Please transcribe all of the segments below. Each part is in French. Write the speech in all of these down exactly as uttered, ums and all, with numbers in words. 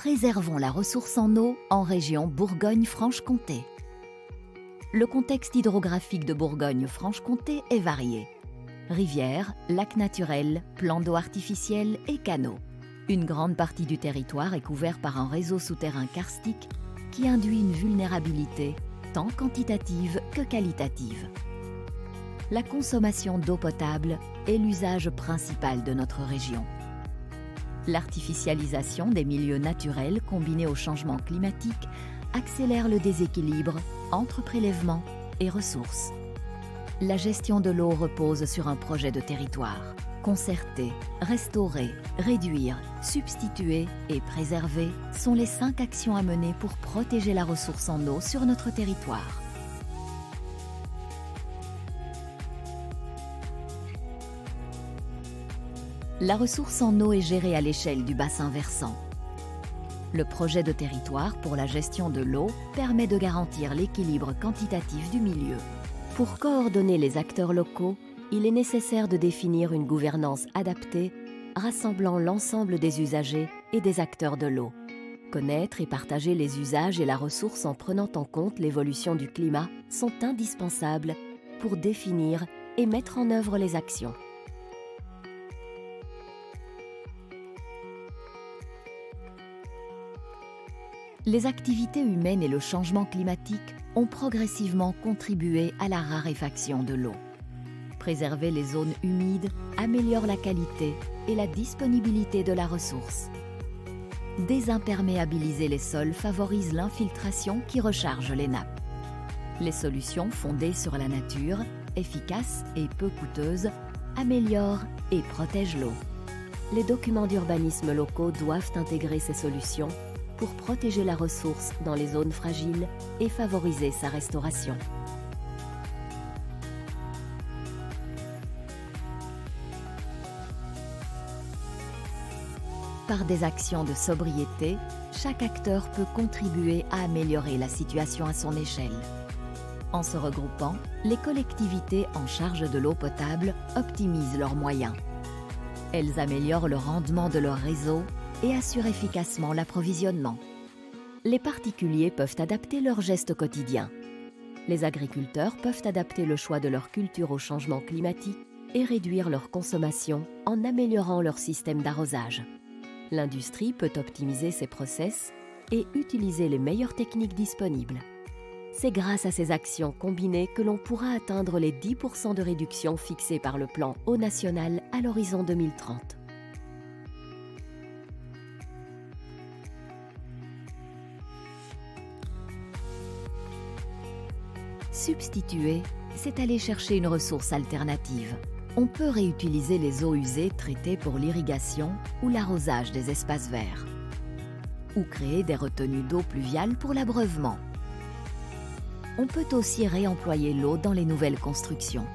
Préservons la ressource en eau en région Bourgogne-Franche-Comté. Le contexte hydrographique de Bourgogne-Franche-Comté est varié. Rivières, lacs naturels, plans d'eau artificiels et canaux. Une grande partie du territoire est couvert par un réseau souterrain karstique qui induit une vulnérabilité tant quantitative que qualitative. La consommation d'eau potable est l'usage principal de notre région. L'artificialisation des milieux naturels combinée au changement climatique accélère le déséquilibre entre prélèvements et ressources. La gestion de l'eau repose sur un projet de territoire. Concerter, restaurer, réduire, substituer et préserver sont les cinq actions à mener pour protéger la ressource en eau sur notre territoire. La ressource en eau est gérée à l'échelle du bassin versant. Le projet de territoire pour la gestion de l'eau permet de garantir l'équilibre quantitatif du milieu. Pour coordonner les acteurs locaux, il est nécessaire de définir une gouvernance adaptée, rassemblant l'ensemble des usagers et des acteurs de l'eau. Connaître et partager les usages et la ressource en prenant en compte l'évolution du climat sont indispensables pour définir et mettre en œuvre les actions. Les activités humaines et le changement climatique ont progressivement contribué à la raréfaction de l'eau. Préserver les zones humides améliore la qualité et la disponibilité de la ressource. Désimperméabiliser les sols favorise l'infiltration qui recharge les nappes. Les solutions fondées sur la nature, efficaces et peu coûteuses, améliorent et protègent l'eau. Les documents d'urbanisme locaux doivent intégrer ces solutions pour protéger la ressource dans les zones fragiles et favoriser sa restauration. Par des actions de sobriété, chaque acteur peut contribuer à améliorer la situation à son échelle. En se regroupant, les collectivités en charge de l'eau potable optimisent leurs moyens. Elles améliorent le rendement de leur réseau et assurent efficacement l'approvisionnement. Les particuliers peuvent adapter leurs gestes quotidiens. Les agriculteurs peuvent adapter le choix de leur culture au changement climatique et réduire leur consommation en améliorant leur système d'arrosage. L'industrie peut optimiser ses process et utiliser les meilleures techniques disponibles. C'est grâce à ces actions combinées que l'on pourra atteindre les dix pour cent de réduction fixés par le plan Eau national à l'horizon deux mille trente. Substituer, c'est aller chercher une ressource alternative. On peut réutiliser les eaux usées traitées pour l'irrigation ou l'arrosage des espaces verts. Ou créer des retenues d'eau pluviale pour l'abreuvement. On peut aussi réemployer l'eau dans les nouvelles constructions.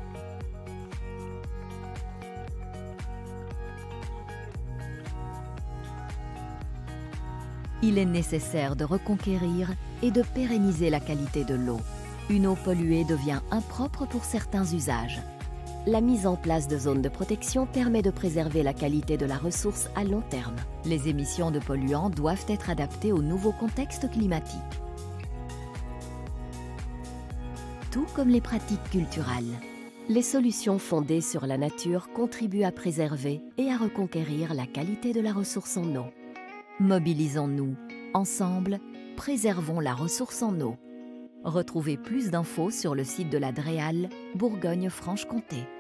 Il est nécessaire de reconquérir et de pérenniser la qualité de l'eau. Une eau polluée devient impropre pour certains usages. La mise en place de zones de protection permet de préserver la qualité de la ressource à long terme. Les émissions de polluants doivent être adaptées au nouveau contexte climatique. Tout comme les pratiques culturelles, les solutions fondées sur la nature contribuent à préserver et à reconquérir la qualité de la ressource en eau. Mobilisons-nous. Ensemble, préservons la ressource en eau. Retrouvez plus d'infos sur le site de la DREAL Bourgogne-Franche-Comté.